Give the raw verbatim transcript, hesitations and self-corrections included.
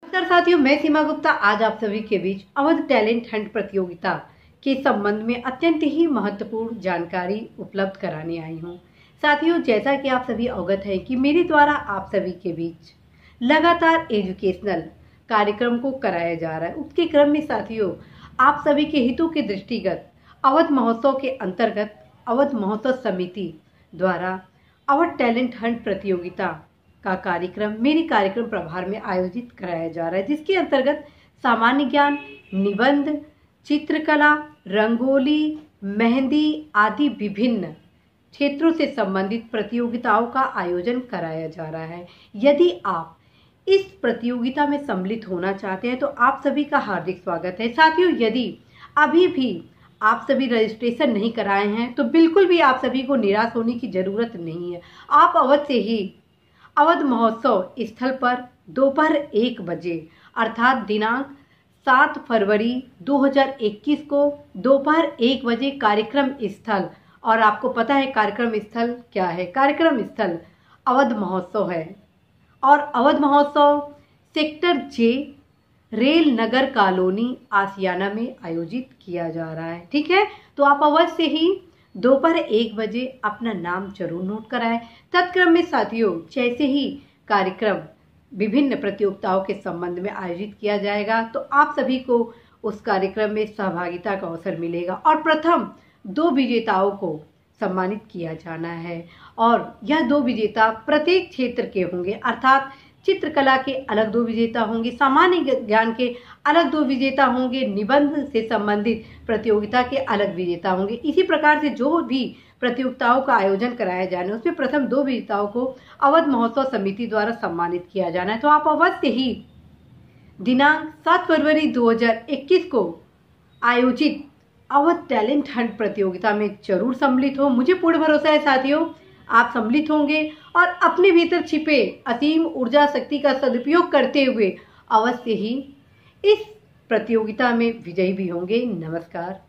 नमस्कार साथियों, मैं सीमा गुप्ता आज आप सभी के बीच अवध टैलेंट हंट प्रतियोगिता के संबंध में अत्यंत ही महत्वपूर्ण जानकारी उपलब्ध कराने आई हूं। साथियों, जैसा कि आप सभी अवगत हैं कि मेरे द्वारा आप सभी के बीच लगातार एजुकेशनल कार्यक्रम को कराया जा रहा है। उसके क्रम में साथियों, आप सभी के हितों के दृष्टिगत अवध महोत्सव के अंतर्गत अवध महोत्सव समिति द्वारा अवध टैलेंट हंट प्रतियोगिता का कार्यक्रम मेरे कार्यक्रम प्रभार में आयोजित कराया जा रहा है, जिसके अंतर्गत सामान्य ज्ञान, निबंध, चित्रकला, रंगोली, मेहंदी आदि विभिन्न क्षेत्रों से संबंधित प्रतियोगिताओं का आयोजन कराया जा रहा है। यदि आप इस प्रतियोगिता में सम्मिलित होना चाहते हैं तो आप सभी का हार्दिक स्वागत है। साथियों, यदि अभी भी आप सभी रजिस्ट्रेशन नहीं कराए हैं तो बिल्कुल भी आप सभी को निराश होने की जरूरत नहीं है। आप अवश्य ही अवध महोत्सव स्थल पर दोपहर एक बजे अर्थात दिनांक सात फरवरी दो हज़ार इक्कीस को दोपहर एक बजे कार्यक्रम स्थल, और आपको पता है कार्यक्रम स्थल क्या है। कार्यक्रम स्थल अवध महोत्सव है और अवध महोत्सव sector J, rail Nagar colony, Ashiyana में आयोजित किया जा रहा है। ठीक है, तो आप अवश्य ही दोपहर एक बजे अपना नाम जरूर नोट कराएं। तत्क्रम में साथियों, जैसे ही कार्यक्रम विभिन्न प्रतियोगिताओं के संबंध में आयोजित किया जाएगा तो आप सभी को उस कार्यक्रम में सहभागिता का अवसर मिलेगा और प्रथम दो विजेताओं को सम्मानित किया जाना है। और यह दो विजेता प्रत्येक क्षेत्र के होंगे, अर्थात चित्रकला के अलग दो विजेता होंगे, सामान्य ज्ञान के अलग दो विजेता होंगे, निबंध से संबंधित प्रतियोगिता के अलग विजेता होंगे। इसी प्रकार से जो भी प्रतियोगिताओं का आयोजन कराया जाना है उसमें प्रथम दो विजेताओं को अवध महोत्सव समिति द्वारा सम्मानित किया जाना है। तो आप अवश्य ही दिनांक सात फरवरी दो हज़ार इक्कीस को आयोजित अवध टैलेंट हंट प्रतियोगिता में जरूर सम्मिलित हो। मुझे पूर्ण भरोसा है साथियों, आप सम्मिलित होंगे और अपने भीतर छिपे असीम ऊर्जा शक्ति का सदुपयोग करते हुए अवश्य ही इस प्रतियोगिता में विजयी भी होंगे। नमस्कार।